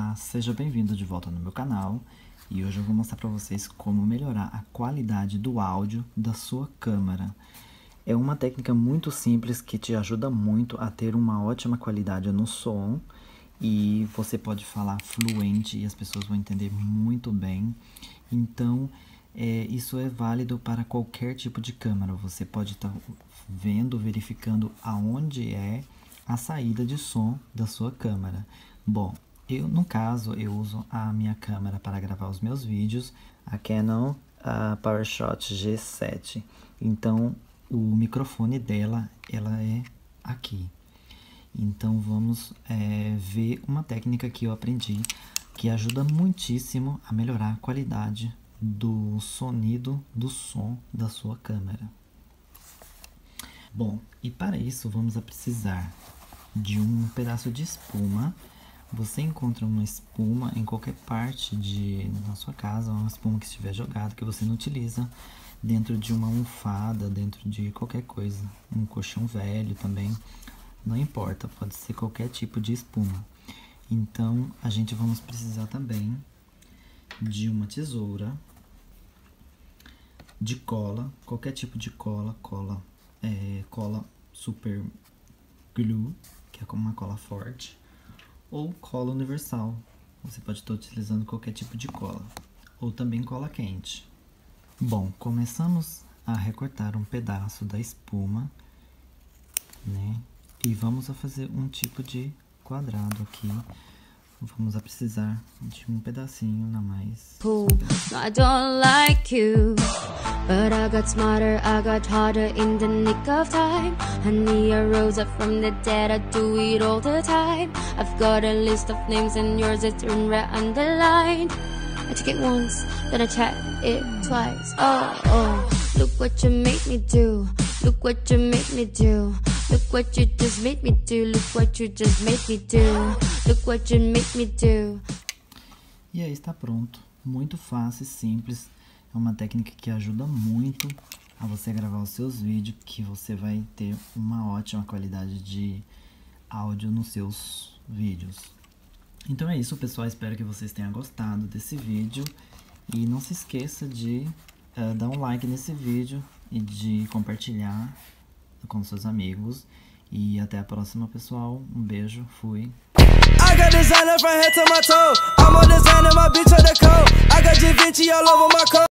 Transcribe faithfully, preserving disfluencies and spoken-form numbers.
Olá, seja bem-vindo de volta no meu canal e hoje eu vou mostrar para vocês como melhorar a qualidade do áudio da sua câmera. É uma técnica muito simples que te ajuda muito a ter uma ótima qualidade no som e você pode falar fluente e as pessoas vão entender muito bem. Então, é, isso é válido para qualquer tipo de câmera. Você pode estar vendo, verificando aonde é a saída de som da sua câmera. Bom, eu no caso eu uso a minha câmera para gravar os meus vídeos, a Canon a PowerShot G sete. Então o microfone dela ela é aqui. Então vamos é, ver uma técnica que eu aprendi que ajuda muitíssimo a melhorar a qualidade do sonido do som da sua câmera. Bom, e para isso vamos precisar de um pedaço de espuma. Você encontra uma espuma em qualquer parte de, na sua casa, uma espuma que estiver jogada, que você não utiliza, dentro de uma almofada, dentro de qualquer coisa, um colchão velho também, não importa, pode ser qualquer tipo de espuma. Então, a gente vamos precisar também de uma tesoura, de cola, qualquer tipo de cola, cola, é, cola super glue, que é como uma cola forte, ou cola universal. Você pode estar utilizando qualquer tipo de cola, ou também cola quente. Bom, começamos a recortar um pedaço da espuma, né? E vamos a fazer um tipo de quadrado aqui. Vamos a precisar de um pedacinho na mais. I don't like you, but I got smarter, I got harder in the nick of time. Honey, I rose up from the dead, I do it all the time. I've got a list of names and yours is in red underlined. I check it once, then I check it twice. Oh, oh, look what you made me do. Look what you made me do. Look what you just made me do. Look what you just made me do. Look what you made me do. E aí está pronto. Muito fácil e simples. É uma técnica que ajuda muito a você gravar os seus vídeos, que você vai ter uma ótima qualidade de áudio nos seus vídeos. Então é isso, pessoal. Espero que vocês tenham gostado desse vídeo. E não se esqueça de uh, dar um like nesse vídeo e de compartilhar com seus amigos. E até a próxima, pessoal. Um beijo, fui. I got designer from head to my toe. I'm on designer, my bitch on the coat. I got Da Vinci all over my coat.